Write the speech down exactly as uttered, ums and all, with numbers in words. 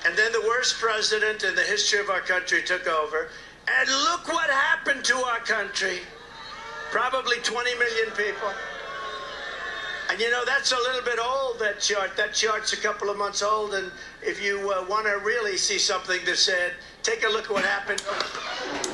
And then the worst president in the history of our country took over. And look what happened to our country. Probably twenty million people. And you know, that's a little bit old, that chart. That chart's a couple of months old. And if you uh, want to really see something that said, take a look at what happened.